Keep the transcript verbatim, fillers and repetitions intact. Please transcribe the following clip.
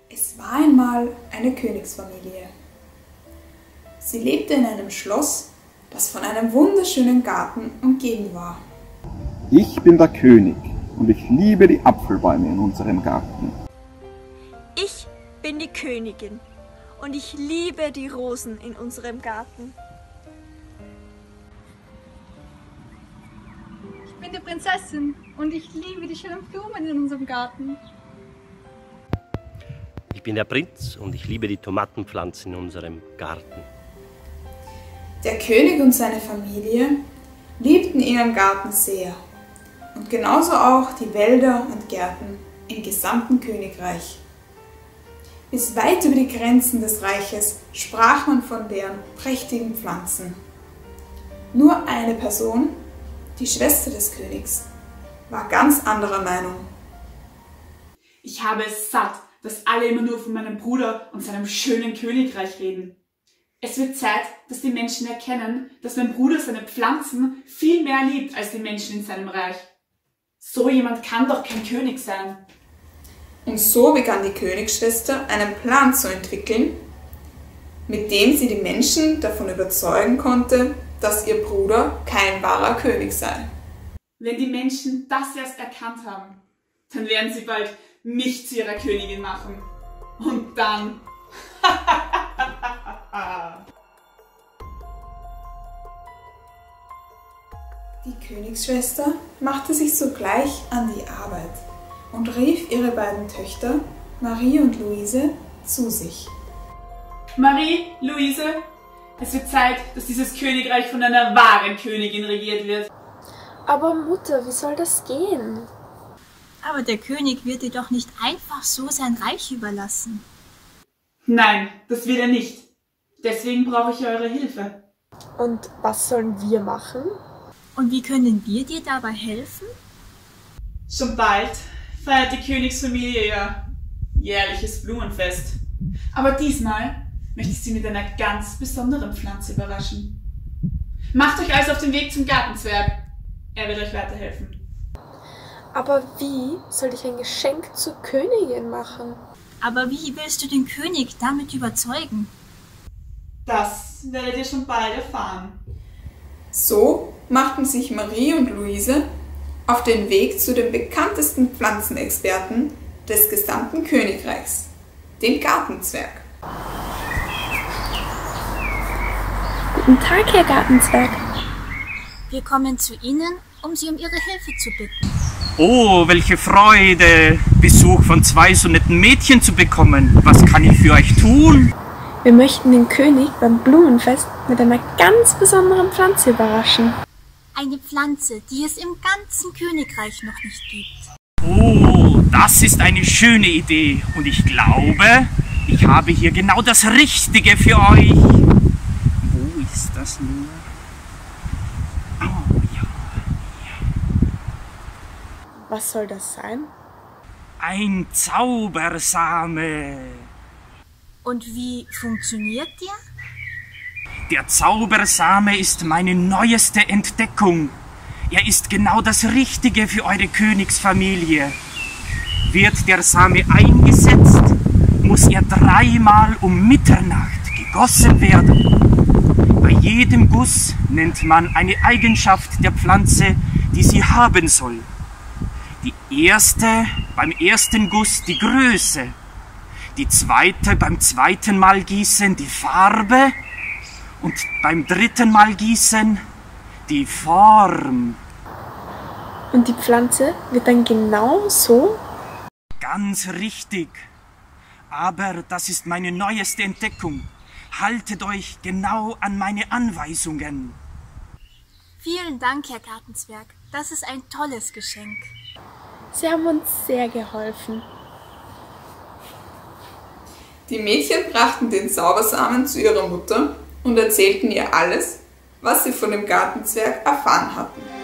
Es war einmal eine Königsfamilie. Sie lebte in einem Schloss, das von einem wunderschönen Garten umgeben war. Ich bin der König und ich liebe die Apfelbäume in unserem Garten. Ich bin die Königin und ich liebe die Rosen in unserem Garten. Ich bin die Prinzessin und ich liebe die schönen Blumen in unserem Garten. Ich bin der Prinz und ich liebe die Tomatenpflanzen in unserem Garten. Der König und seine Familie liebten ihren Garten sehr und genauso auch die Wälder und Gärten im gesamten Königreich. Bis weit über die Grenzen des Reiches sprach man von deren prächtigen Pflanzen. Nur eine Person, die Schwester des Königs, war ganz anderer Meinung. Ich habe es satt, dass alle immer nur von meinem Bruder und seinem schönen Königreich reden. Es wird Zeit, dass die Menschen erkennen, dass mein Bruder seine Pflanzen viel mehr liebt als die Menschen in seinem Reich. So jemand kann doch kein König sein. Und so begann die Königsschwester einen Plan zu entwickeln, mit dem sie die Menschen davon überzeugen konnte, dass ihr Bruder kein wahrer König sei. Wenn die Menschen das erst erkannt haben, dann werden sie bald mich zu ihrer Königin machen. Und dann... Die Königsschwester machte sich sogleich an die Arbeit und rief ihre beiden Töchter, Marie und Luise, zu sich. Marie, Luise, es wird Zeit, dass dieses Königreich von einer wahren Königin regiert wird. Aber Mutter, wie soll das gehen? Aber der König wird dir doch nicht einfach so sein Reich überlassen. Nein, das wird er nicht. Deswegen brauche ich eure Hilfe. Und was sollen wir machen? Und wie können wir dir dabei helfen? Schon bald feiert die Königsfamilie ja jährliches Blumenfest. Aber diesmal möchte ich sie mit einer ganz besonderen Pflanze überraschen. Macht euch also auf den Weg zum Gartenzwerg. Er wird euch weiterhelfen. Aber wie soll ich ein Geschenk zur Königin machen? Aber wie willst du den König damit überzeugen? Das werdet ihr schon bald erfahren. So machten sich Marie und Luise auf den Weg zu dem bekanntesten Pflanzenexperten des gesamten Königreichs, dem Gartenzwerg. Guten Tag, Herr Gartenzwerg. Wir kommen zu Ihnen, um Sie um Ihre Hilfe zu bitten. Oh, welche Freude, Besuch von zwei so netten Mädchen zu bekommen. Was kann ich für euch tun? Wir möchten den König beim Blumenfest mit einer ganz besonderen Pflanze überraschen. Eine Pflanze, die es im ganzen Königreich noch nicht gibt. Oh, das ist eine schöne Idee. Und ich glaube, ich habe hier genau das Richtige für euch. Wo ist das nur? Oh, ja, ja. Was soll das sein? Ein Zaubersame. Und wie funktioniert der? Der Zaubersame ist meine neueste Entdeckung. Er ist genau das Richtige für eure Königsfamilie. Wird der Same eingesetzt, muss er dreimal um Mitternacht gegossen werden. Bei jedem Guss nennt man eine Eigenschaft der Pflanze, die sie haben soll. Die erste beim ersten Guss die Größe, die zweite beim zweiten Mal gießen die Farbe und beim dritten Mal gießen die Form. Und die Pflanze wird dann genau so? Ganz richtig. Aber das ist meine neueste Entdeckung. Haltet euch genau an meine Anweisungen. Vielen Dank, Herr Gartenzwerg. Das ist ein tolles Geschenk. Sie haben uns sehr geholfen. Die Mädchen brachten den Zaubersamen zu ihrer Mutter und erzählten ihr alles, was sie von dem Gartenzwerg erfahren hatten.